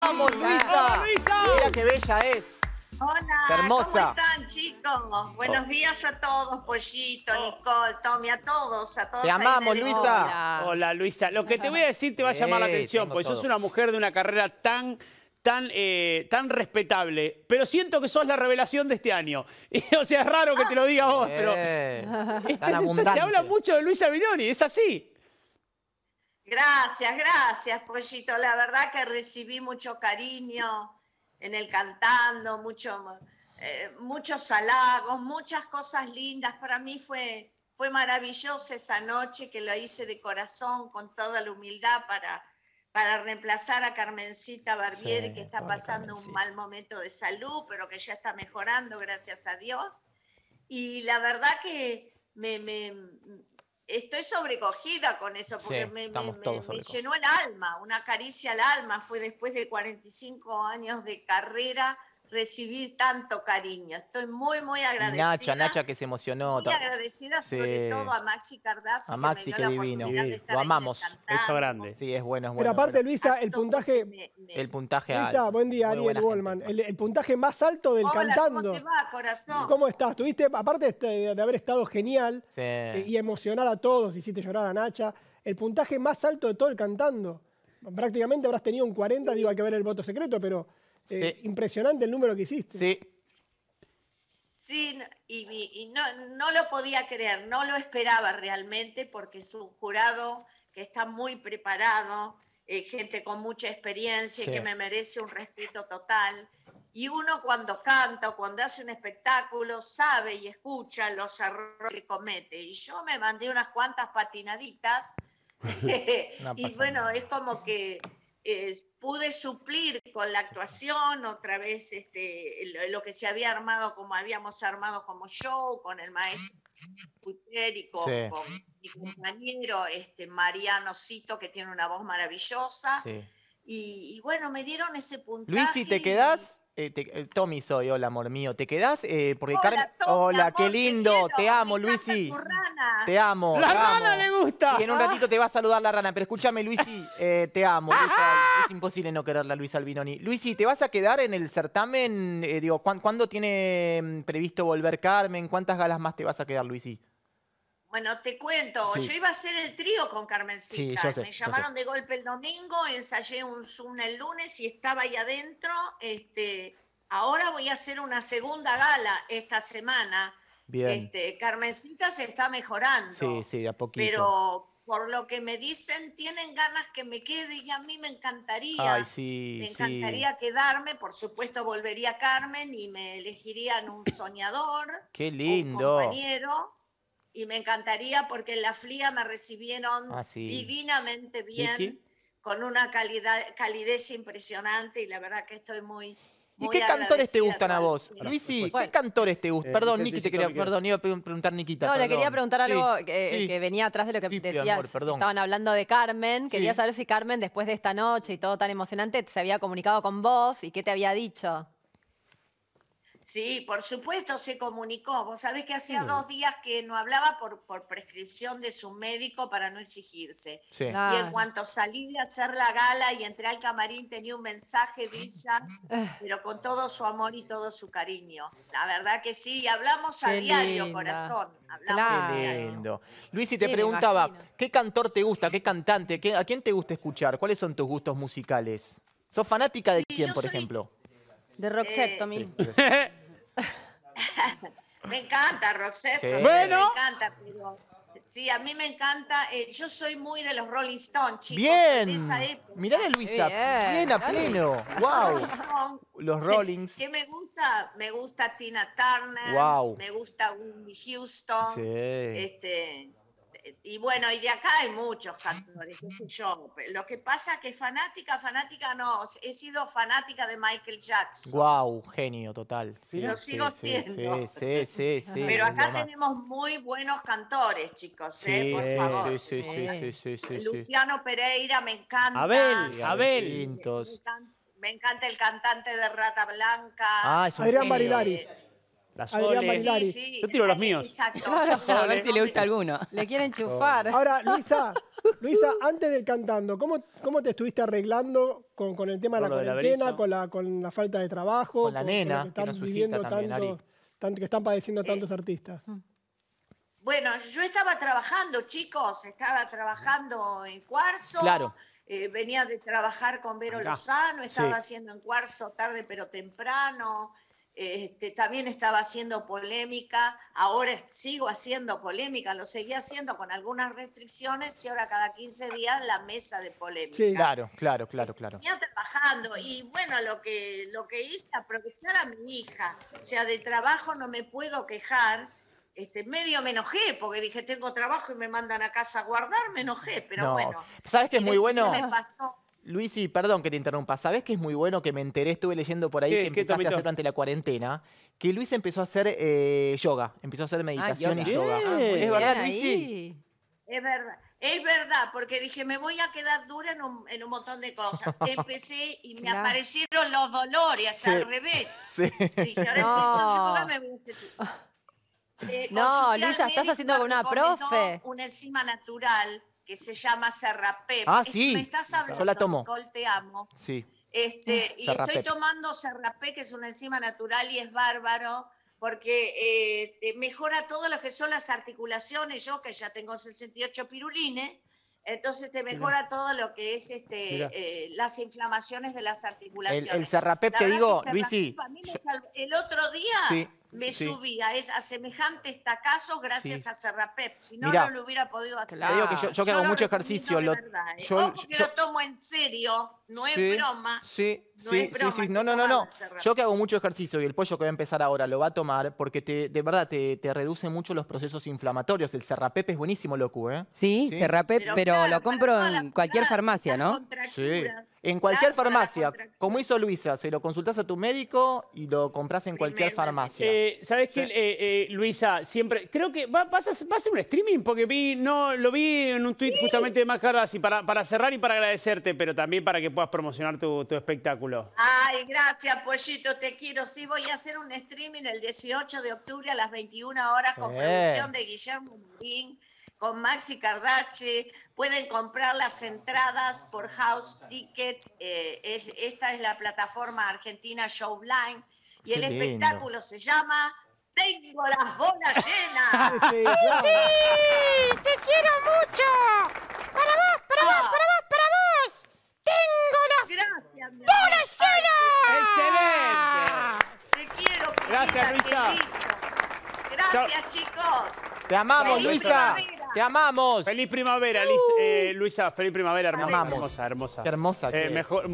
¡Vamos, Luisa! ¡Vamos, Luisa! Mira qué bella es. Hola, Qué hermosa. ¿cómo están, chicos? Buenos días a todos, Pollito, Nicole, Tommy, a todos Te ahí amamos, en el Luisa. Hola, Luisa. Lo que te voy a decir te va a llamar la atención, tengo porque sos todo. una mujer de una carrera tan respetable, pero siento que sos la revelación de este año. O sea, es raro que te lo diga vos, pero Tan abundante. se habla mucho de Luisa Vinoni, ¿es así? Gracias, Pollito. La verdad que recibí mucho cariño en el cantando, muchos halagos, muchas cosas lindas. Para mí fue maravillosa esa noche que lo hice de corazón, con toda la humildad para reemplazar a Carmencita Barbieri, que está pasando un mal momento de salud, pero que ya está mejorando, gracias a Dios. Y la verdad que estoy sobrecogida con eso, porque me llenó el alma, una caricia al alma. Fue después de 45 años de carrera recibir tanto cariño. Estoy muy, muy agradecida. Y Nacha que se emocionó. Muy agradecida sobre todo a Maxi Cardazzi, a Maxi, que me dio la divino. oportunidad de estar Lo ahí amamos. cantando. Eso grande. Sí, es bueno, es bueno. Pero aparte, bueno. Luisa, el puntaje... El puntaje Luisa, alto. buen día, Muy buena Ariel Goldman. gente. El puntaje más alto del Hola, cantando. ¿cómo te va, corazón? ¿Cómo estás? Tuviste, aparte de haber estado genial Sí. y emocionar a todos, hiciste llorar a Nacha, el puntaje más alto de todo el cantando. Prácticamente habrás tenido un 40, digo, hay que ver el voto secreto, pero Sí. impresionante el número que hiciste. Sí. Sí, y no lo podía creer, no lo esperaba realmente, porque es un jurado que está muy preparado, gente con mucha experiencia, Sí. que me merece un respeto total. Y uno cuando canta o cuando hace un espectáculo sabe y escucha los errores que comete. Y yo me mandé unas cuantas patinaditas y bueno, es como que pude suplir con la actuación otra vez lo que se había armado, como habíamos armado como show, con el maestro Puter y con mi compañero Mariano Cito, que tiene una voz maravillosa. Sí. Y bueno, me dieron ese puntaje. Luisi, ¿te quedás? Tommy soy, hola amor mío. ¿Te quedás? Porque Hola, Carmen. Tommy, Hola, amor, qué lindo. quiero. Te amo, Me encanta Luisi. tu rana. Te amo. ¡La te rana amo. le gusta! Y en un ratito te va a saludar la rana. Pero escúchame, Luisi, te amo. Luisa, es imposible no quererla a Luisa Albinoni. Luisi, ¿te vas a quedar en el certamen? Digo, ¿cuándo tiene previsto volver Carmen? ¿Cuántas galas más te vas a quedar, Luisi? Bueno, te cuento, Sí. yo iba a hacer el trío con Carmencita. Sí, yo sé, Me llamaron de golpe el domingo, ensayé un Zoom el lunes y estaba ahí adentro. Ahora voy a hacer una segunda gala esta semana. Bien. Carmencita se está mejorando. Sí, de a poquito. Pero por lo que me dicen, tienen ganas que me quede y a mí me encantaría. Ay, sí, Me sí. encantaría quedarme, por supuesto volvería Carmen y me elegirían un soñador. Qué Un lindo. compañero. Y me encantaría, porque en la FLIA me recibieron Sí. divinamente bien, Vicky. con una calidez impresionante, y la verdad que estoy muy ¿Y qué cantores te gustan a vos? agradecida. Luisi, Bueno. ¿qué cantores te gustan? Perdón, Luis, Niki, te Luisito, quería, ¿qué querés? perdón, iba a preguntar Nikita. No, le perdón. quería preguntar algo que sí. venía atrás de lo que Sí, decías. amor, perdón. Estaban hablando de Carmen. Quería Sí. saber si Carmen, después de esta noche y todo tan emocionante, se había comunicado con vos y qué te había dicho. Sí, por supuesto se comunicó. Vos sabés que hacía 2 días que no hablaba por prescripción de su médico para no exigirse. Sí. Claro. Y en cuanto salí de hacer la gala y entré al camarín, tenía un mensaje de ella, pero con todo su amor y todo su cariño. La verdad que sí, hablamos a Qué diario, linda. corazón. Hablamos Claro. a Qué diario. lindo. Luisi, Sí, te me preguntaba, imagino. ¿qué cantor te gusta? ¿Qué cantante? ¿A quién te gusta escuchar? ¿Cuáles son tus gustos musicales? ¿Sos fanática de Sí, quién, yo por soy- ejemplo? De Roxette, Tommy. Me encanta, Roxette, Sí. Roxette, Bueno. me encanta, pero sí, a mí me encanta, yo soy muy de los Rolling Stones, chicos, Bien. de esa época. Mirá a Luisa, Bien, bien a dale. pleno. Wow. Stones. Los Rollings. ¿Qué me gusta? Me gusta Tina Turner, Guau. me gusta Whitney Houston, Sí. y bueno, y de acá hay muchos cantores, qué sé yo. Lo que pasa que fanática no, he sido fanática de Michael Jackson. Wow, genio total. Sí, Lo sí, sigo sí, siendo. Sí. Pero acá lo más. tenemos muy buenos cantores, chicos, Sí, por favor. sí. Luciano Pereira me encanta. Abel. Pintos. Me encanta el cantante de Rata Blanca. Ah, es un Adrián genio. Barilari. La Adrián Sole. Barilari. Sí, Yo tiro los míos. Exacto. Claro, A ver si le gusta alguno. Le quieren chufar. Ahora, Luisa, Luisa, antes del cantando, ¿cómo te estuviste arreglando con el tema de la Con lo de la cuarentena, berizo. con la falta de trabajo? Con la nena, lo que que están nos suscita viviendo también, Ari. que están padeciendo tantos artistas. Bueno, yo estaba trabajando, chicos, estaba trabajando en Cuarzo. Claro. Venía de trabajar con Vero Acá. Lozano, estaba Sí. haciendo en Cuarzo tarde pero temprano. También estaba haciendo polémica, ahora sigo haciendo polémica, lo seguía haciendo con algunas restricciones y ahora cada 15 días la mesa de polémica. Sí. Claro. Venía trabajando y bueno, lo que hice, aprovechar a mi hija, o sea, de trabajo no me puedo quejar. Medio me enojé porque dije, tengo trabajo y me mandan a casa a guardar, me enojé, pero No, bueno. ¿sabes qué es Y muy después bueno? me pasó. Luisi, perdón que te interrumpa. ¿Sabés que es muy bueno que me enteré? Estuve leyendo por ahí ¿Qué, que qué, empezaste a Tomito? hacer durante la cuarentena. Que Luis empezó a hacer yoga. Empezó a hacer meditación y yoga. yoga. Bien. ¿Es verdad, Bien Luisi? ahí. Es verdad, porque dije, me voy a quedar dura en un montón de cosas. Empecé y me Claro. aparecieron los dolores, Sí. al revés. Sí. Dije, ahora No. empiezo yoga, me voy a No, consulté al Luisa, estás médico, haciendo me con una recomendó profe. una enzima natural que se llama Serrapep. Ah, sí. Me estás hablando, Yo la tomo. Nicole, te amo. Sí. Y Serrapep. estoy tomando Serrapep, que es una enzima natural y es bárbaro, porque te mejora todo lo que son las articulaciones. Yo que ya tengo 68 pirulines, entonces te mejora todo lo que es Mirá. las inflamaciones de las articulaciones. El Serrapep, La te verdad digo, que Luisi. Serrapep a mí me salvó. El otro día Sí, me sí. subí a semejantes tacazos gracias Sí. a Serrapep. Si no, Mirá. no lo hubiera podido hacer. Te digo que yo que Yo hago lo mucho recomiendo ejercicio. de Lo, verdad, yo, Ojo que yo- lo tomo en serio, no es Sí, broma. Sí, No sí, es broma, sí, sí. estoy No. tomando el Serrapep. Yo que hago mucho ejercicio y el pollo que va a empezar ahora lo va a tomar porque de verdad te reduce mucho los procesos inflamatorios. El Serrapep es buenísimo, loco, ¿eh? Sí, Sí. Serrapep, pero claro, lo para compro todas las en cualquier edades, farmacia, las ¿no? Sí. contracturas. En cualquier Claro, para la farmacia, contractura. como hizo Luisa, se lo consultás a tu médico y lo compras en cualquier Tremendamente. farmacia. ¿Sabés qué, Luisa? Siempre, creo que vas a hacer un streaming porque lo vi en un tuit justamente de Max Cardassi para cerrar y para agradecerte, pero también para que puedas promocionar tu espectáculo. Ay, gracias, Pollito, te quiero. Sí, voy a hacer un streaming el 18 de octubre a las 21 horas con Bien. producción de Guillermo Morín, con Maxi Cardacci. Pueden comprar las entradas por House Ticket. Esta es la plataforma argentina Showline. Y Qué el lindo. espectáculo se llama Tengo las bolas llenas. Sí, claro. ¡Te quiero mucho! ¡Para vos, para vos, para vos, para vos! ¡Tengo la Gracias, mi bola amor. ¡Excelente! Te quiero, querida, Gracias, qué Luisa. lindo. Gracias, chicos. Te amamos, Feliz Luisa. primavera. Te amamos. Feliz primavera, Luisa. Feliz primavera, hermosa. amamos. Hermosa, hermosa. Qué hermosa que es. Mejor,